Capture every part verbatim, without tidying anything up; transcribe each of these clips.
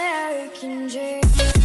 American dream.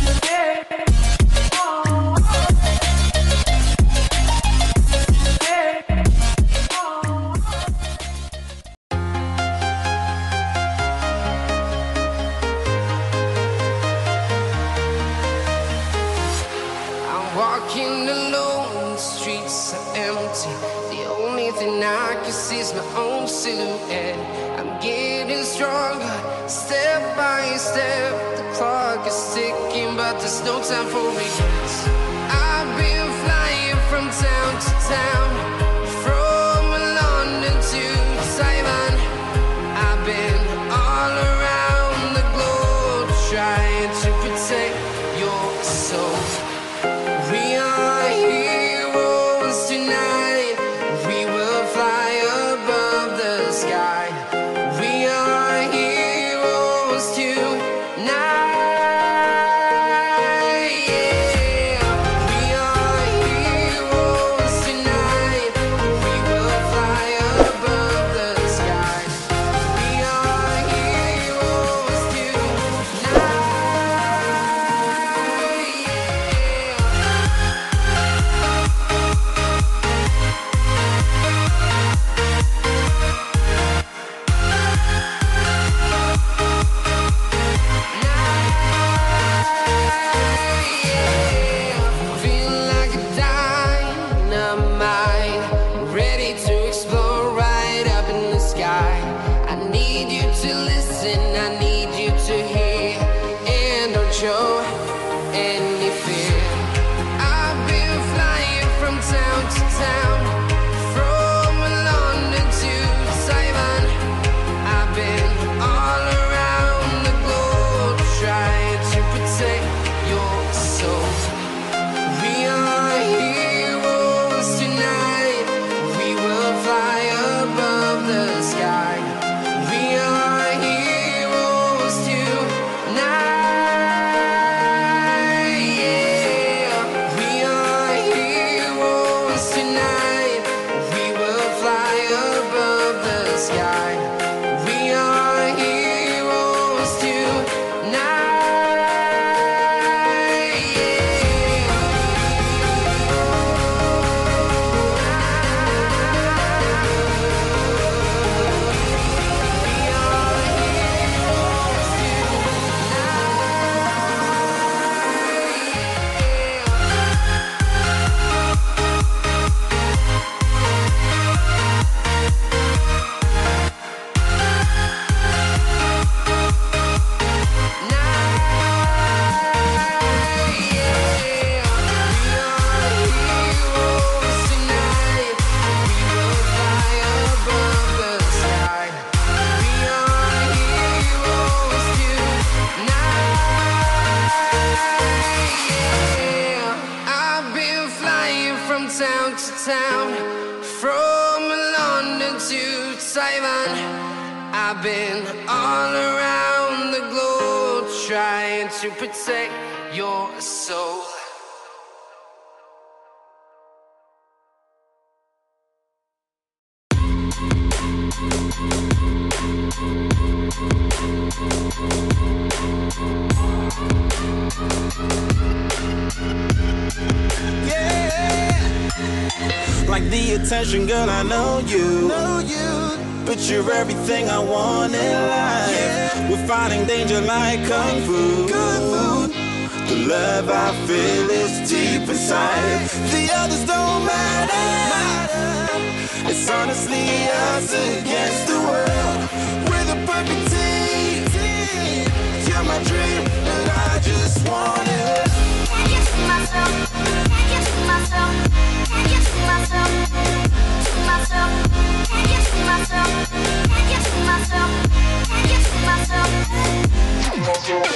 Walking alone, the streets are empty. The only thing I can see is my own silhouette. I'm getting stronger, step by step. The clock is ticking, but there's no time for regrets. I've been flying from town to town, from London to Taiwan. I've been all around the globe, trying to protect your soul. We are heroes tonight. We will fly above the sky. We are heroes tonight. Yeah. We are heroes tonight. We will fly above the sky. We are heroes tonight. Show any fear. I've been flying from town to town, from London to Taiwan. I've been all around the globe, trying to protect your soul. We are heroes tonight. We will fly above the sky. We are heroes tonight. Town to town, from London to Taiwan. I've been all around the globe, trying to protect your soul. Like the attention, girl, I know you. Know you. But you're everything I want in life. Yeah. We're fighting danger like kung fu. Kung fu. The love I feel is deep inside. The others don't matter. It's honestly us against the world. We're the perfect team. You're my dream, and I just want it. Can't get to myself. Can't get to myself. Can't get to myself. To myself. Can't get to myself. Can't get to myself. Can't get to myself. To myself.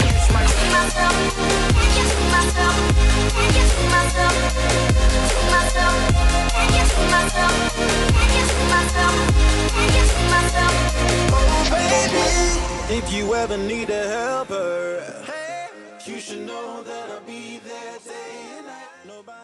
Can't get to myself. Can't get to myself. To myself. Can't get to myself. Can't get to myself. Can't get to myself. Oh baby, if you ever need a helper, you should know that I'll be there day and night. Nobody